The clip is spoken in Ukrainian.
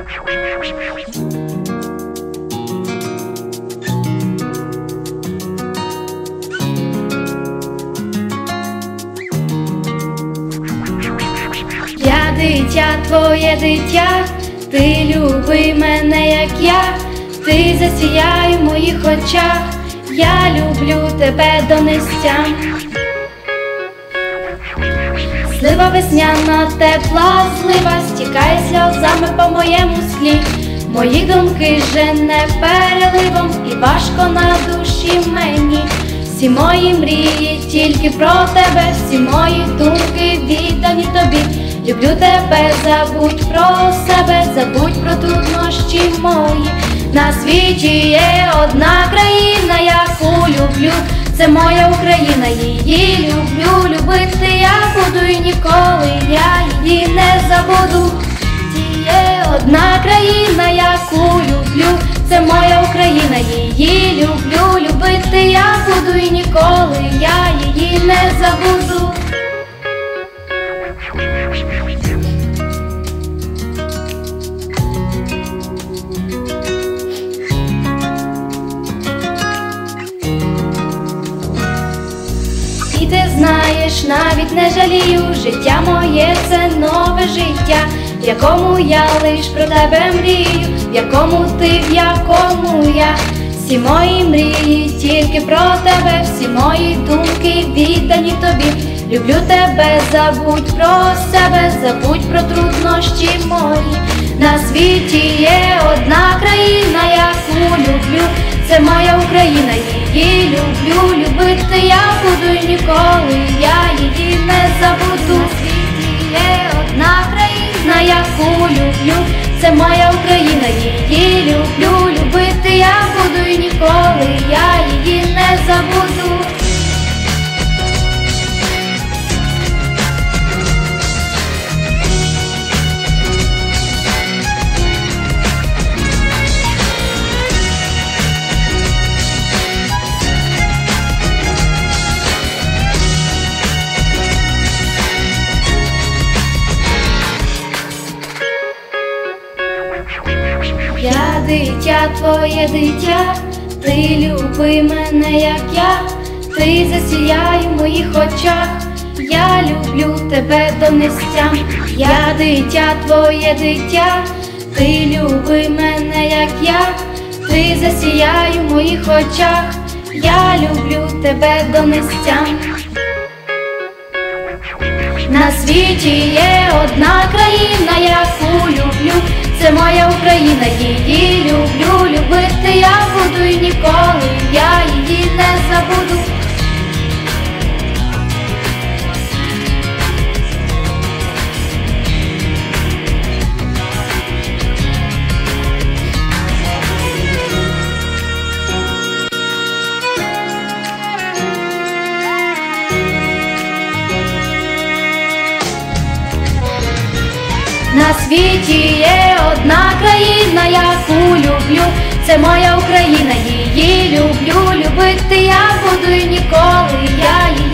Я дитя, твоє дитя, ти люби мене, як я, ти засіяй в моїх очах, я люблю тебе до нестям. Слива весняна, тепла злива, стікає сльозами по моєму склі. Мої думки жене переливом, і важко на душі мені. Всі мої мрії тільки про тебе, всі мої думки віддані тобі. Люблю тебе, забудь про себе, забудь про труднощі мої. На світі є одна країна, яку люблю, це моя Україна, її люблю, любити я буду і ніколи я її не забуду. Є одна країна, яку люблю, це моя Україна, її люблю, любити я буду і ніколи я її не забуду. І ти знаєш, навіть не жалію, життя моє – це нове життя, в якому я лиш про тебе мрію, в якому ти, в якому я. Всі мої мрії тільки про тебе, всі мої думки віддані тобі. Люблю тебе, забудь про себе, забудь про труднощі мої. На світі є одна країна, яку люблю, це моя Україна, її люблю, любити я буду і ніколи я її не забуду. На світі є одна країна, яку люблю, це моя Україна, її люблю, любити я буду і ніколи я її не забуду. Я дитя, твоє дитя, ти люби мене, як я, ти засіяй в моїх очах, я люблю тебе до нестям. Я дитя, твоє дитя, ти люби мене, як я, ти засіяй в моїх очах, я люблю тебе до нестям. На світі є одна країна, яку люблю, це моя Україна, її люблю, любити я буду і ніколи я її не забуду. На світі є одна країна, яку люблю, це моя Україна, її люблю, любити я буду і ніколи я її